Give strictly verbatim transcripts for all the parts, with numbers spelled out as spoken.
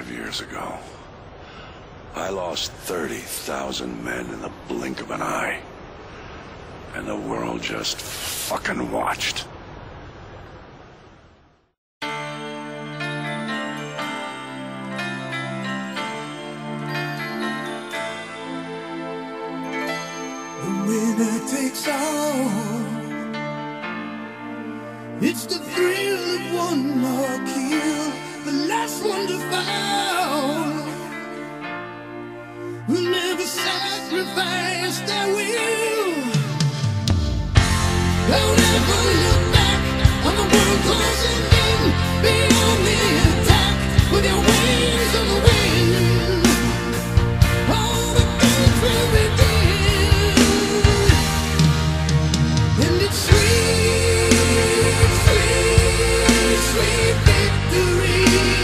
years ago. I lost thirty thousand men in the blink of an eye. And the world just fucking watched. The winner takes all. It's the thrill of one more kill, the last one to fall. Will never sacrifice their will. Don't ever look back on the world closing in. Be on the attack with your wings on the wind. All the things will begin. And it's sweet, sweet, sweet victory.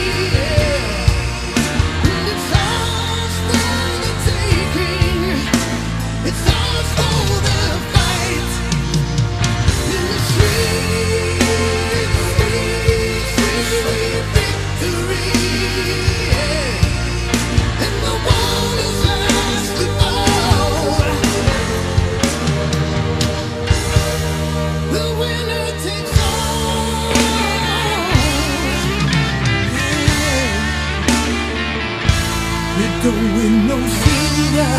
Yeah. And it's ours for the taking. It's ours for the fight. And it's sweet, sweet, sweet, sweet victory. Yeah. And the one is last to fall. The winner takes all. Yeah. You don't win no silver.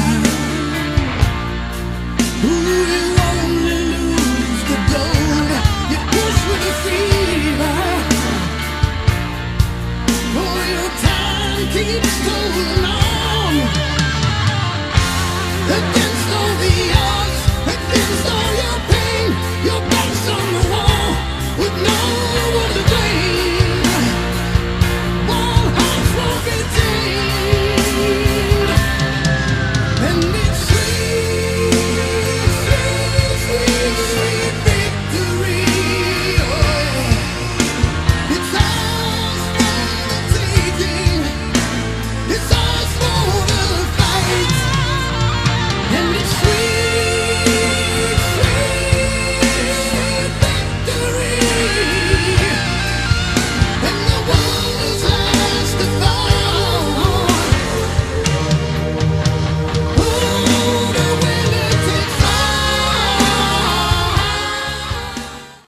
Ooh, you only lose the gold. You push with a fever. Oh, your time keeps going.